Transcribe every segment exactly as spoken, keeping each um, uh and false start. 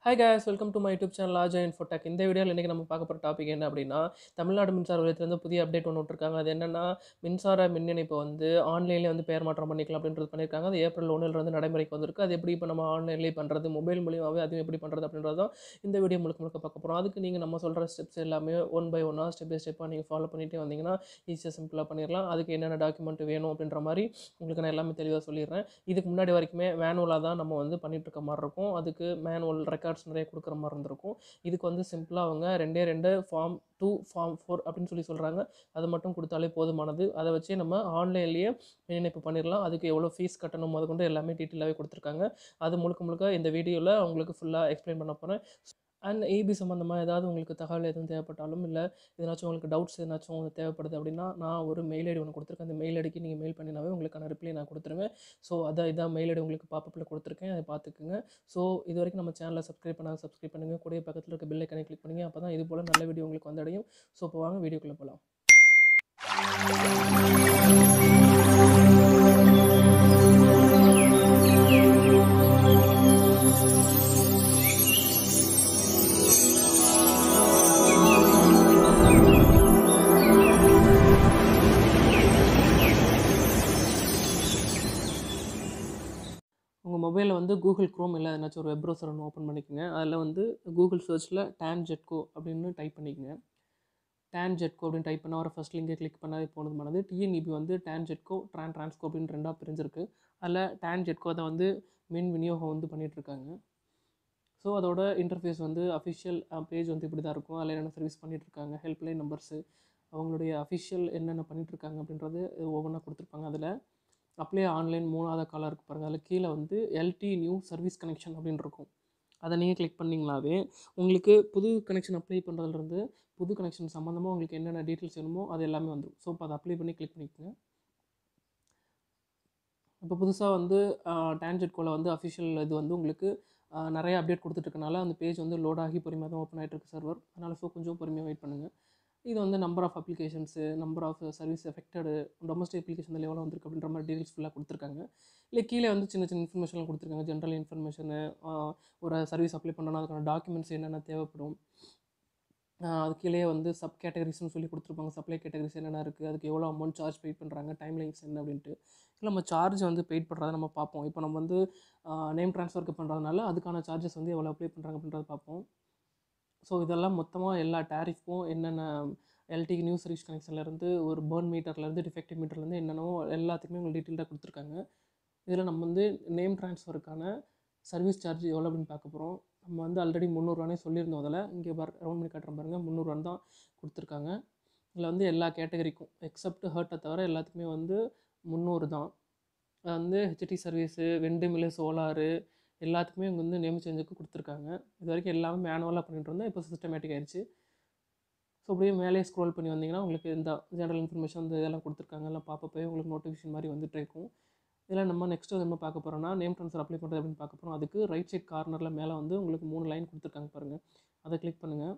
Hi guys, welcome to my YouTube channel Aja Infotech. இந்த வீடியோவில் இன்றைக்கி நம்ம பார்க்க போகிற டாபிக் என்ன அப்படின்னா, தமிழ்நாடு மின்சார வாரியத்திலேருந்து புதிய அப்டேட் ஒன்று விட்டுருக்காங்க. அது என்னென்னா, மின்சார மின் இணைப்பு வந்து ஆன்லைன்லேயே வந்து பெயர் மாற்றம் பண்ணிக்கலாம் அப்படின்றது பண்ணியிருக்காங்க. அது ஏப்ரல் ஒன்றிலிருந்து நடைமுறைக்கு வந்திருக்கு. அது எப்படி இப்போ நம்ம ஆன்லைன்லேயே பண்ணுறது, மொபைல் மூலியமாகவே அதுவும் எப்படி பண்ணுறது அப்படின்றது தான் இந்த வீடியோ முழுக்க முழுக்க பார்க்க போகிறோம். அதுக்கு நீங்கள் நம்ம சொல்கிற ஸ்டெப்ஸ் எல்லாமே ஒன் பை ஒன்னாக ஸ்டெப் பை ஸ்டெப்பாக நீங்கள் ஃபாலோ பண்ணிகிட்டே வந்தீங்கன்னா ஈஸியாக சிம்பிளாக பண்ணிடலாம். அதுக்கு என்னென்ன டாக்குமெண்ட் வேணும் அப்படின்ற மாதிரி உங்களுக்கு நான் எல்லாமே தெளிவாக சொல்லிடுறேன். இதுக்கு முன்னாடி வரைக்குமே மேனுவலாக தான் நம்ம வந்து பண்ணிகிட்டு இருக்க மாதிரி இருக்கும். அதுக்கு மேனுவல் ரெக்கார்ட்ஸ் நிறைய கொடுக்குற மாதிரி இருந்திருக்கும். இதுக்கு வந்து சிம்பிளாக அவங்க ரெண்டே ரெண்டு ஃபார்ம் டூ ஃபார்ம் ஃபோர் அப்படின்னு சொல்லி சொல்கிறாங்க. அது மட்டும் கொடுத்தாலே போதுமானது. அதை வச்சு நம்ம ஆன்லைன்லேயே மின் இணைப்பு பண்ணிடலாம். அதுக்கு எவ்வளோ ஃபீஸ் கட்டணும் முத கொண்டு எல்லாமே டீட்டெயிலாகவே கொடுத்துருக்காங்க. அது முழுக்க முழுக்க இந்த வீடியோவில் உங்களுக்கு ஃபுல்லாக எக்ஸ்பிளைன் பண்ண போகிறேன். அண்ட் ஏபி சம்மந்தமாக ஏதாவது உங்களுக்கு தகவல் எதுவும் தேவைப்பட்டாலும், இல்லை எதனாச்சும் உங்களுக்கு டவுட்ஸ் எதனாச்சும் உங்களுக்கு தேவைப்படுது அப்படின்னா, நான் ஒரு மெயில் ஐடி ஒன்று கொடுத்துருக்கேன். அந்த மெயில் ஐடிக்கு நீங்கள் மெயில் பண்ணினாவே உங்களுக்கான ரிப்ளை நான் கொடுத்துருவேன். ஸோ அதான் இதான் மெயில் ஐடி உங்களுக்கு பாப்பப்பில் கொடுத்துருக்கேன், அதை பார்த்துக்குங்க. ஸோ இது வரைக்கும் நம்ம சேனலை சப்ஸ்கிரைப் பண்ணால் சப்ஸ்கிரைப் பண்ணுங்கள். கூடிய பக்கத்தில் இருக்க பெல் ஐக்கனை கிளிக் பண்ணுங்கள். அப்போ தான் இது போல் நல்ல வீடியோ உங்களுக்கு வந்தடையும். ஸோ இப்போ வாங்க வீடியோக்குள்ளே போகலாம். உங்கள் மொபைலில் வந்து கூகுள் க்ரோம் இல்லை ஏதாச்சும் ஒரு வெப் ப்ரௌசர் ஒன்று ஓப்பன் பண்ணிக்கோங்க. அதில் வந்து கூகுள் சர்ச்சில் டான்ஜெட்கோ அப்படின்னு டைப் பண்ணிக்கோங்க. டான்ஜெட்கோ அப்படின்னு டைப் பண்ணால் ஒரு ஃபஸ்ட் லிங்கை கிளிக் பண்ணால் போனதுமானது. டிஎன்இபி வந்து டான்ஜெட்கோ ட்ரான் ட்ரான்ஸ்கோ அப்படின்னு ரெண்டாக பிரிஞ்சிருக்கு. அதில் டான்ஜெட்கோ அதை வந்து மின் விநியோகம் வந்து பண்ணிகிட்ருக்காங்க. ஸோ அதோட இன்டர்ஃபேஸ் வந்து அஃபிஷியல் பேஜ் வந்து இப்படி தான் இருக்கும். அதில் என்னென்ன சர்வீஸ் பண்ணிகிட்ருக்காங்க, ஹெல்ப்லைன் நம்பர்ஸு, அவங்களுடைய அஃபிஷியல் என்னென்ன பண்ணிகிட்ருக்காங்க அப்படின்றது ஒவ்வொன்றா கொடுத்துருப்பாங்க. அதில் அப்ளை ஆன்லைன் மூணாவது காலம் இருக்குது பாருங்கள். அதில் கீழே வந்து எல்டி நியூ சர்வீஸ் கனெக்ஷன் அப்படின்னு இருக்கும். அதை நீங்கள் கிளிக் பண்ணிங்களாவே உங்களுக்கு புது கனெக்ஷன் அப்ளை பண்ணுறதுலேருந்து புது கனெக்ஷன் சம்மந்தமாக உங்களுக்கு என்னென்ன டீட்டெயில்ஸ் வேணுமோ அது எல்லாமே வந்துடும். ஸோ இப்போ அதை அப்ளை பண்ணி கிளிக் பண்ணிக்கோங்க. இப்போ புதுசாக வந்து டான்ஜெட்கோவில் வந்து அஃபிஷியல் இது வந்து உங்களுக்கு நிறைய அப்டேட் கொடுத்துட்ருக்கனால அந்த பேஜ் வந்து லோட் ஆகி பொறுமையாக தான் ஓப்பன் ஆகிட்டு இருக்கு சர்வர். அதனால் ஸோ கொஞ்சம் பொறுமையாக வெயிட் பண்ணுங்கள். இது வந்து number of applications, number of service affected, domestic application எவ்வளோ வந்திருக்கு அப்படின்ற மாதிரி டீட்டெயில்ஸ் ஃபுல்லாக கொடுத்துருக்காங்க. இல்லை கீழே வந்து சின்ன சின்ன இன்ஃபர்மேஷன்லாம் கொடுத்துருக்காங்க. ஜென்ரல் இன்ஃபர்மேஷனு, ஒரு சர்வீஸ் அப்ளை பண்ணணும் அதுக்கான டாக்குமெண்ட்ஸ் என்னென்ன தேவைப்படும். அது கீழே வந்து சப் கேட்டகரிஸ்னு சொல்லி கொடுத்துருப்பாங்க. சப்ளை கேட்டகரிஸ் என்னென்ன இருக்குது, அதுக்கு எவ்வளோ அமௌண்ட் சார்ஜ் பெய்ட் பண்ணுறாங்க, டைம் லைன்ஸ் என்ன அப்படின்ட்டு. இல்லை நம்ம சார்ஜ் வந்து பெய்ட் பண்ணுறதை நம்ம பார்ப்போம். இப்போ நம்ம வந்து நேம் ட்ரான்ஸ்ஃபருக்கு பண்ணுறதுனால அதுக்கான சார்ஜஸ் வந்து எவ்வளோ அப்ளை பண்ணுறாங்க அப்படின்றத பார்ப்போம். ஸோ இதெல்லாம் மொத்தமாக எல்லா டேரிஃப்க்கும் என்னென்ன எல்டி நியூ சர்வீஸ் கனெக்ஷன்லேருந்து ஒரு பர்ன் மீட்டர்லேருந்து டிஃபெக்டிவ் மீட்டர்லேருந்து என்னென்னவோ எல்லாத்துக்குமே உங்களுக்கு டீட்டெயிலாக கொடுத்துருக்காங்க. இதில் நம்ம வந்து நேம் ட்ரான்ஸ்ஃபருக்கான சர்வீஸ் சார்ஜ் எவ்வளோ அப்படின்னு பார்க்க போகிறோம். நம்ம வந்து ஆல்ரெடி முந்நூறுவானே சொல்லியிருந்தோம். அதில் இங்கே பார் ரவுண்ட் பண்ணி காட்டுறேன் பாருங்கள், முந்நூறுவான் தான் கொடுத்துருக்காங்க. இதில் வந்து எல்லா கேட்டகரிக்கும் எக்ஸப்ட் ஹர்ட்டை தவிர எல்லாத்துக்குமே வந்து முந்நூறு தான். அது வந்து HT service, windmill, solar எல்லாத்துக்குமே இங்கே வந்து நேம் சேஞ்சுக்கு கொடுத்துருக்காங்க. இது வரைக்கும் எல்லாமே மேனுவலாக பண்ணிட்டு இருந்தோம், இப்போ சிஸ்டமேட்டிக் ஆயிடுச்சு. ஸோ அப்படியே மேலே ஸ்க்ரோல் பண்ணி வந்தீங்கன்னா உங்களுக்கு இந்த ஜெனரல் இன்ஃபர்மேஷன் வந்து இதெல்லாம் கொடுத்துருக்காங்க. எல்லாம் பார்ப்போம் உங்களுக்கு நோட்டிஃபிகேஷன் மாதிரி வந்துட்டு இருக்கும். இதில் நம்ம நெக்ஸ்ட்டு என்ன பார்க்க போகிறோம்னா, நேம் ட்ரான்ஸ்ஃபர் அப்ளை பண்ணுறது அப்படின்னு பார்க்க போகிறோம். அதுக்கு ரைட் சைட் கார்னரில் மேலே வந்து உங்களுக்கு மூணு லைன் கொடுத்துருக்காங்க பாருங்கள். அதை கிளிக் பண்ணுங்கள்.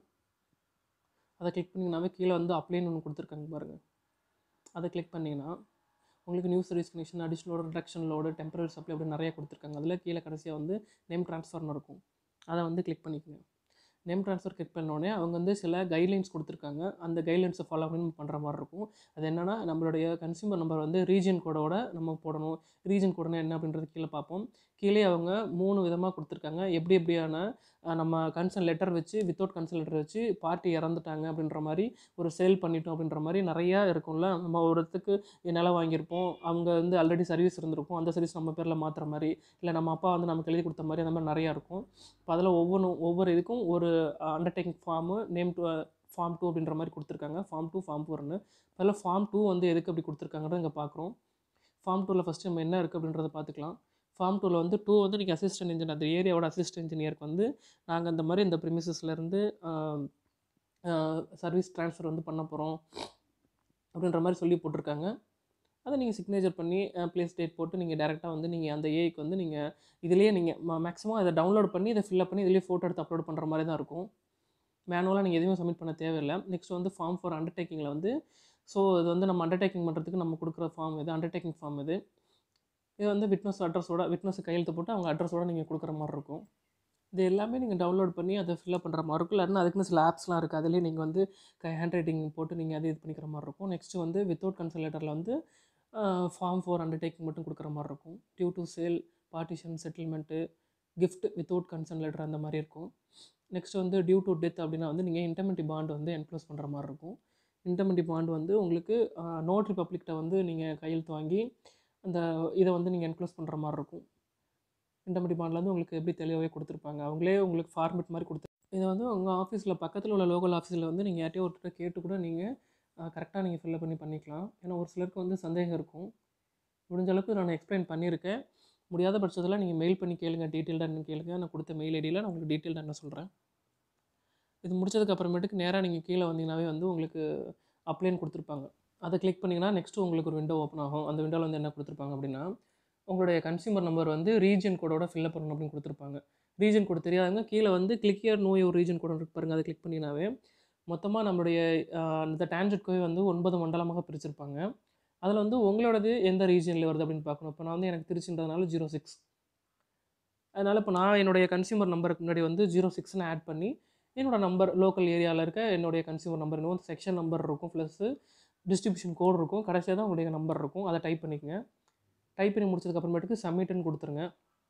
அதை கிளிக் பண்ணிங்கன்னாவே கீழே வந்து அப்ளைன்னு ஒன்று கொடுத்துருக்காங்க பாருங்கள். அதை கிளிக் பண்ணிங்கன்னா உங்களுக்கு நியூ சர்வீஸ் கனெக்ஷன், அடிஷ்னலோட ரிடக்ஷன் லோடு, டெம்பரரி சப்ளை அப்படி நிறைய கொடுத்துருக்காங்க. அதில் கீழே கடைசியாக வந்து நேம் ட்ரான்ஸ்ஃபர்னு இருக்கும். அதை வந்து கிளிக் பண்ணிக்கோங்க. நேம் ட்ரான்ஸ்ஃபர் கிளிக் பண்ணோடனே அவங்க வந்து சில கைட்லைன்ஸ் கொடுத்துருக்காங்க. அந்த கைட்லைன்ஸை ஃபாலோ பண்ணி பண்ணுற மாதிரி இருக்கும். அது என்னென்னா, நம்மளுடைய கன்சியூமர் நம்பர் வந்து ரீஜன் கோடோட நம்ம போடணும். ரீஜன் கோடுனா என்ன அப்படின்றது கீழே பார்ப்போம். கீழே அவங்க மூணு விதமாக கொடுத்துருக்காங்க. எப்படி எப்படியான நம்ம கன்சர்ன் லெட்டர் வச்சு, வித்தவுட் கன்சர்ன் லெட்டர் வச்சு பார்ட்டி இறந்துட்டாங்க அப்படின்ற மாதிரி, ஒரு சேல் பண்ணிட்டோம் அப்படின்ற மாதிரி நிறையா இருக்கும்ல. நம்ம ஒருத்துக்கு நிலம் வாங்கியிருப்போம், அவங்க வந்து ஆல்ரெடி சர்வீஸ் இருந்திருக்கும், அந்த சர்வீஸ் நம்ம பேரில் மாற்றுற மாதிரி, இல்லை நம்ம அப்பா வந்து நமக்கு எழுதி கொடுத்த மாதிரி அந்த மாதிரி நிறையா இருக்கும். இப்போ அதில் ஒவ்வொன்றும் ஒவ்வொரு இதுக்கும் ஒரு undertaking form, name two form two அப்படின்ற மாதிரி கொடுத்துருக்காங்க. ஃபார்ம் டூ ஃபார்ம் ஃபோர்னு. அதில் ஃபார்ம் டூ வந்து எதுக்கு அப்படி கொடுத்துருக்காங்கன்றத இங்கே பார்க்குறோம். ஃபார்ம் டூவில் ஃபஸ்ட்டு நம்ம என்ன இருக்குது அப்படின்றத பார்த்துக்கலாம். ஃபார்ம் டூவில் வந்து டூ வந்து நீங்கள் அசிஸ்டன்ட் இன்ஜினியர், அந்த ஏரியாவோட அசிஸ்டன்ட் இன்ஜினியருக்கு வந்து நாங்கள் இந்த மாதிரி இந்த ப்ரிமிசஸ்லேருந்து சர்வீஸ் ட்ரான்ஸ்ஃபர் வந்து பண்ண போகிறோம் அப்படின்ற மாதிரி சொல்லி போட்டிருக்காங்க. அதை நீங்கள் சிக்னேச்சர் பண்ணி ப்ளேஸ் டேட் போட்டு நீங்கள் டேரெக்டாக வந்து நீங்கள் அந்த ஏஐக்கு வந்து நீங்கள் இதிலேயே நீங்கள் மேக்ஸிமம் அதை டவுன்லோட் பண்ணி இதை ஃபில்அப் பண்ணி இதிலேயே ஃபோட்டோ எடுத்து அப்லோட் பண்ணுற மாதிரி தான் இருக்கும். மேனுவலாக நீங்கள் எதுவுமே சப்மிட் பண்ண தேவையில்லை. நெக்ஸ்ட் வந்து ஃபார்ம் ஃபார் அண்டர்டேக்கிங்கில் வந்து ஸோ இது வந்து நம்ம அண்டர்டேக்கிங் பண்ணுறதுக்கு நம்ம கொடுக்குற ஃபார்ம் இது, அண்டர்டேக்கிங் ஃபார்ம் இது. இது வந்து விட்னஸ் அட்ரஸோட, விட்னஸ் கையெழுத்து போட்டு அவங்க அட்ரஸோடு நீங்கள் கொடுக்குற மாதிரி இருக்கும். இது எல்லாமே நீங்கள் டவுன்லோட் பண்ணி அதை ஃபில்அப் பண்ணுற மாதிரி இருக்கும். இல்லைன்னா அதுக்குன்னு சில ஆப்ஸ்லாம் இருக்குது, அதிலே நீங்கள் வந்து கை ஹேண்ட் ரைட்டிங் போட்டு நீங்கள் அதை இது பண்ணிக்கிற மாதிரி இருக்கும். நெக்ஸ்ட்டு வந்து வித்தவுட் கன்சல்ட் லெட்டரில் வந்து ஃபார்ம் ஃபோர் அண்டர்டேக்கிங் மட்டும் கொடுக்குற மாதிரி இருக்கும். Due to sale, partition, settlement, gift without consult letter அந்த மாதிரி இருக்கும். நெக்ஸ்ட் வந்து டியூ டு டெத் அப்படின்னா வந்து நீங்கள் இன்டர்மெண்டி பாண்ட் வந்து என்க்ளோஸ் பண்ணுற மாதிரி இருக்கும். இன்டர்மெண்டி பாண்ட் வந்து உங்களுக்கு நோட்ரி பப்ளிக்கிட்ட வந்து நீங்கள் கையெழுத்து வாங்கி அந்த இதை வந்து நீங்கள் என்க்ளோஸ் பண்ணுற மாதிரி இருக்கும். இன்டர்மெண்டி பாண்டில் வந்து உங்களுக்கு எப்படி தெளிவாகவே கொடுத்துருப்பாங்க, அவங்களே உங்களுக்கு ஃபார்மெட் மாதிரி கொடுத்து இதை வந்து உங்கள் ஆஃபீஸில் பக்கத்தில் உள்ள லோக்கல் ஆஃபீஸில் வந்து நீங்கள் யார்ட்டையோ ஒருத்தர் கேட்டு கூட நீங்கள் கரெக்டாக நீங்கள் ஃபில்அப் பண்ணி பண்ணிக்கலாம். ஏன்னா ஒரு சிலருக்கு வந்து சந்தேகம் இருக்கும். முடிஞ்ச அளவுக்கு நான் எக்ஸ்பிளைன் பண்ணியிருக்கேன். முடியாத பட்சத்தில் நீங்கள் மெயில் பண்ணி கேளுங்க, டீட்டெயில்டாக என்ன கேளுங்க. நான் கொடுத்த மெயில் ஐடியில் நான் உங்களுக்கு டீட்டெயில்டாக என்ன சொல்கிறேன். இது முடிச்சதுக்கு அப்புறமேட்டுக்கு நேராக நீங்கள் கீழே வந்தீங்கன்னாவே வந்து உங்களுக்கு அப்ளைன்னு கொடுத்துருப்பாங்க. அதை கிளிக் பண்ணிங்கன்னா நெக்ஸ்ட்டு உங்களுக்கு ஒரு விண்டோ ஓப்பன் ஆகும். அந்த விண்டோவில் வந்து என்ன கொடுத்துருப்பாங்க அப்படின்னா, உங்களுடைய கன்சியூமர் நம்பர் வந்து ரீஜன் கோடோட ஃபில்அப் பண்ணணும் அப்படின்னு கொடுத்துருப்பாங்க. ரீஜன் கோடு தெரியாதவங்க கீழே வந்து click here know your region code இருக்கு பாருங்கள், அதை கிளிக் பண்ணினாவே மொத்தமாக நம்மளுடைய இந்த டேன்ஜெட் கோவை வந்து ஒன்பது மண்டலமாக பிரிச்சிருப்பாங்க. அதில் வந்து உங்களோடது எந்த ரீஜனில் வருது அப்படின்னு பார்க்கணும். இப்போ நான் வந்து எனக்கு திருச்சின்றதுனால ஜீரோ சிக்ஸ், அதனால் இப்போ நான் என்னுடைய கன்சியூமர் நம்பருக்கு முன்னாடி வந்து ஜீரோ சிக்ஸ்னு ஆட் பண்ணி என்னோடய நம்பர் லோக்கல் ஏரியாவில் இருக்க என்னுடைய கன்சியூமர் நம்பர் இன்னும் செக்ஷன் நம்பர் இருக்கும், ப்ளஸ்ஸு டிஸ்ட்ரிபியூஷன் கோடு இருக்கும், கடைசியாக தான் உங்களுடைய நம்பர் இருக்கும். அதை டைப் பண்ணிக்கங்க. டைப் பண்ணி முடிச்சதுக்கப்புறமேட்டுக்கு சப்மிட்னு கொடுத்துருங்க.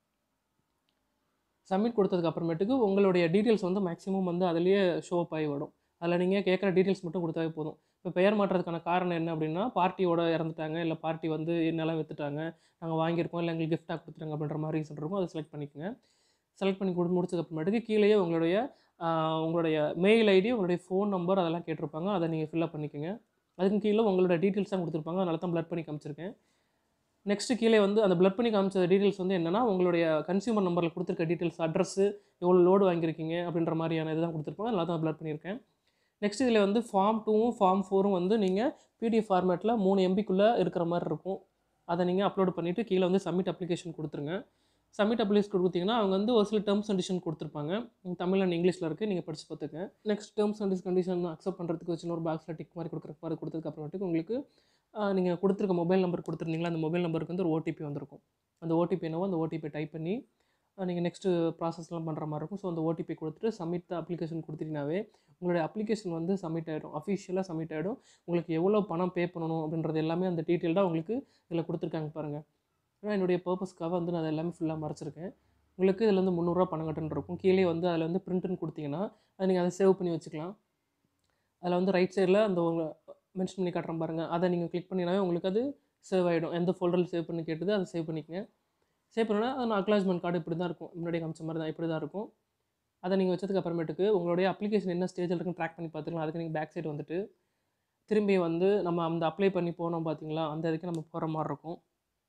சப்மிட் கொடுத்ததுக்கு அப்புறமேட்டுக்கு உங்களுடைய டீட்டெயில்ஸ் வந்து மேக்ஸிமம் வந்து அதிலேயே ஷோ அப் ஆகி வரும். அதில் நீங்கள் கேட்குற டீட்டெயில்ஸ் மட்டும் கொடுத்தாவே போதும். இப்போ பெயர் மாற்றதுக்கான காரணம் என்ன அப்படின்னா, பார்ட்டியோட இறந்துட்டாங்க, இல்லை பார்ட்டி வந்து நிலம் விற்றுட்டாங்க, நாங்கள் வாங்கியிருக்கோம், இல்லை எங்களுக்கு கிஃப்டாக கொடுத்துருங்க அப்படின்ற மாதிரி ரீசன் இருக்கும். அதை செலக்ட் பண்ணிக்கோங்க. செலக்ட் பண்ணி கொடு முடிச்சதுக்கப்புறமேட்டுக்கு கீழேயே உங்களுடைய உங்களுடைய மெயில் ஐடி, உங்களுடைய ஃபோன் நம்பர் அதெல்லாம் கேட்டிருப்பாங்க. அதை நீங்கள் ஃபில்அப் பண்ணிக்கோங்க. அதுக்கு கீழே உங்களோட டீட்டெயில்ஸ் தான் கொடுத்துருப்பாங்க, அதனால தான் ப்ளர் பண்ணி காமிச்சிருக்கேன். நெக்ஸ்ட்டு கீழே வந்து அந்த ப்ளர் பண்ணி காமிச்ச டீட்டெயில்ஸ் வந்து என்னென்னா, உங்களுடைய கன்சியூமர் நம்பரில் கொடுத்துருக்க டீட்டெயில்ஸ், அட்ரஸ்ஸு, எவ்வளோ லோடு வாங்கியிருக்கீங்க அப்படின்ற மாதிரியான இதுதான் கொடுத்துருப்பாங்க, அதனால தான் ப்ளர் பண்ணியிருக்கேன். நெக்ஸ்ட் இதில் வந்து ஃபார்ம் டூவும் ஃபார்ம் ஃபோரும் வந்து நீங்கள் பிடிஎஃப் ஃபார்மேட்டில் மூணு எம்பிக்குள்ளே இருக்கிற மாதிரி இருக்கும். அதை நீங்கள் அப்லோட் பண்ணிவிட்டு கீழே வந்து சப்மிட் அப்ளிகேஷன் கொடுத்துருங்க. சப்மிட் அப்ளிகேஷன் கொடுத்தீங்கன்னா அவங்க வந்து ஒரு சில டேர்ம்ஸ் கண்டிஷன் கொடுத்துருப்பாங்க. தமிழ் அண்ட் இங்கிலீஷில் இருக்குது, நீங்கள் படித்து பார்த்துங்க. Next terms and condition accept பண்ணுறதுக்கு வச்சு ஒரு பாக்ஸில் டிக் மாதிரி கொடுக்குற மாதிரி கொடுத்ததுக்கு அப்புறமேட்டுக்கு உங்களுக்கு நீங்கள் கொடுத்துருக்க மொபைல் நம்பர் கொடுத்துருந்தீங்களா, அந்த மொபைல் நம்பருக்கு வந்து ஒரு ஓடிபி வந்திருக்கும். அந்த ஓடிபி என்னவோ அந்த ஓடிபி டைப் பண்ணி நீங்கள் நெக்ஸ்ட்டு ப்ராசஸ்லாம் பண்ணுற மாதிரி இருக்கும். ஸோ அந்த ஓடிபி கொடுத்துட்டு சப்மிட் அப்ளிகேஷன் கொடுத்துட்டீங்கனாவே உங்களுடைய அப்ளிகேஷன் வந்து சப்மிட் ஆகிடும், அஃபிஷியலாக சப்மிட் ஆகிடும். உங்களுக்கு எவ்வளோ பணம் பே பண்ணணும் அப்படின்றது எல்லாமே அந்த டீட்டெயில்டாக உங்களுக்கு இதில் கொடுத்துருக்காங்க பாருங்கள். ஏன்னா என்னுடைய பர்பஸ்க்காக வந்து நான் அதை எல்லாமே ஃபுல்லாக மறைச்சிருக்கேன். உங்களுக்கு இதில் வந்து முந்நூறுரூவா பணம் கட்டுன்னு இருக்கும். கீழே வந்து அதில் வந்து பிரிண்ட்டுன்னு கொடுத்தீங்கன்னா அதை நீங்கள் அதை சேவ் பண்ணி வச்சுக்கலாம். அதில் வந்து ரைட் சைடில் அந்த உங்கள் மென்ஷன் பண்ணி காட்டுறேன் பாருங்கள், அதை நீங்கள் கிளிக் பண்ணினாவே உங்களுக்கு அது சேவ் ஆகிடும். எந்த ஃபோல்டரில் சேவ் பண்ணி கேட்டது அதை சேவ் பண்ணிக்கங்க. சேவ் பண்ணோன்னா அது அக்னாலஜ்மெண்ட் கார்டு இப்படி தான் இருக்கும், முன்னாடி காமிச்ச மாதிரி தான் இப்படி தான் இருக்கும். அதை நீங்கள் வச்சதுக்கு அப்புறமேட்டுக்கு உங்களுடைய அப்ளிகேஷன் என்ன ஸ்டேஜில் இருக்குன்னு ட்ராக் பண்ணி பார்த்துக்கலாம். அதுக்கு நீங்கள் பேக் சைடு வந்துட்டு திரும்பி வந்து நம்ம அந்த அப்ளை பண்ணி போனோம் பார்த்தீங்களா, அந்த இதுக்கு நம்ம போகிற மாதிரி இருக்கும்.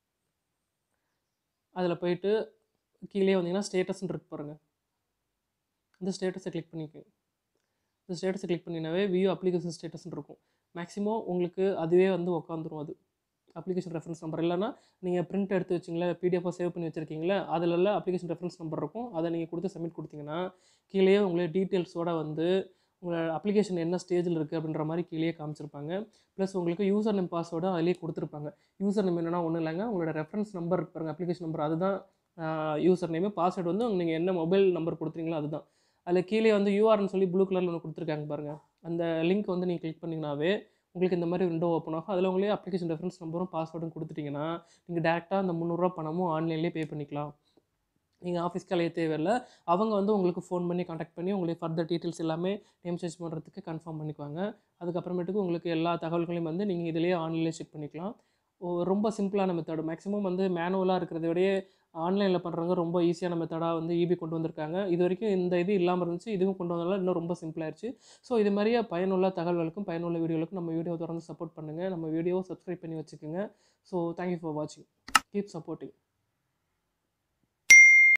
அதில் போயிட்டு கீழே வந்தீங்கன்னா ஸ்டேட்டஸ்ன்னு இருக்கு பாருங்கள், இந்த ஸ்டேட்டஸை கிளிக் பண்ணிக்கோங்க. இந்த ஸ்டேட்டஸை கிளிக் பண்ணினாவே வியூ அப்ளிகேஷன் ஸ்டேட்டஸ்ன்னு இருக்கும். மேக்ஸிமம் உங்களுக்கு அதுவே வந்து உட்காந்துரும். அது அப்ளிகேஷன் ரெஃபரன்ஸ் நம்பர் இல்லைனா நீங்கள் பிரிண்ட் எடுத்து வச்சிங்களா, பிடிஎஃபாக சேவ் பண்ணி வச்சுருக்கீங்களா, அதில் அப்ளிகேஷன் ரெஃபரன்ஸ் நம்பர் இருக்கும். அதை நீங்கள் கொடுத்து சப்மிட் கொடுத்தீங்கன்னா கீழே உங்களுடைய டீட்டெயில்ஸோடு வந்து உங்கள் அப்ளிகேஷன் என்ன ஸ்டேஜில் இருக்குது அப்படின்ற மாதிரி கீழே காமிச்சிருப்பாங்க. ப்ளஸ் உங்களுக்கு யூசர் நேம் பாஸ்வேர்டு அதிலே கொடுத்துருப்பாங்க. யூசர் நேம் என்னென்னா ஒன்றும் இல்லைங்க, உங்களோட ரெஃபரன்ஸ் நம்பர் பாருங்கள், அப்ளிகேஷன் நம்பர் அதுதான் யூசர் நேமு. பாஸ்வேர்டு வந்து நீங்கள் என்ன மொபைல் நம்பர் கொடுத்துறீங்களோ அதுதான். அதில் கீழே வந்து யூஆர்னு சொல்லி ப்ளூ கலரில் ஒன்று கொடுத்துருக்காங்க பாருங்கள், அந்த லிங்க் வந்து நீங்கள் கிளிக் பண்ணிங்கனாவே உங்களுக்கு இந்த மாதிரி விண்டோ ஓப்பன் ஆகும். அதில் உங்களே அப்ளிகேஷன் ரெஃபரன்ஸ் நம்பரும் பாஸ்வேர்டும் கொடுத்துட்டிங்கன்னா நீங்கள் டேரெக்டாக அந்த முந்நூறுரூவா பணமும் ஆன்லைன்லேயே பே பண்ணிக்கலாம். நீங்கள் ஆஃபீஸ்க்கு அலைய தேவையில்லை. அவங்க வந்து உங்களுக்கு ஃபோன் பண்ணி காண்டாக்ட் பண்ணி உங்களுக்கு ஃபர்தர் டீட்டெயில்ஸ் எல்லாமே நேம் சேஞ்ச் பண்ணுறதுக்கு கன்ஃபார்ம் பண்ணிக்குவாங்க. அதுக்கப்புறமேட்டுக்கு உங்களுக்கு எல்லா தகவல்களையும் வந்து நீங்கள் இதிலேயே ஆன்லைன்லேயே செக் பண்ணிக்கலாம். ரொம்ப சிம்பிளான மெத்தடு. மேக்ஸிமம் வந்து மேனுவலாக இருக்கிறத விடையே ஆன்லைனில் பண்ணுறவங்க ரொம்ப ஈஸியான மெத்தடாக வந்து ஈபி கொண்டு வந்திருக்காங்க. இது வரைக்கும் இந்த இது இல்லாமல் இருந்துச்சு, இதுவும் கொண்டு வந்ததால இன்னும் ரொம்ப சிம்பிளாகிடுச்சு. ஸோ இது மாதிரியே பயனுள்ள தகவல்களுக்கும் பயனுள்ள வீடியோகளுக்கும் நம்ம வீடியோ தொடர்ந்து சப்போர்ட் பண்ணுங்கள். நம்ம வீடியோவை சப்ஸ்கிரைப் பண்ணி வச்சுக்கோங்க. ஸோ தேங்க்யூ ஃபார் வாட்சிங். Keep supporting.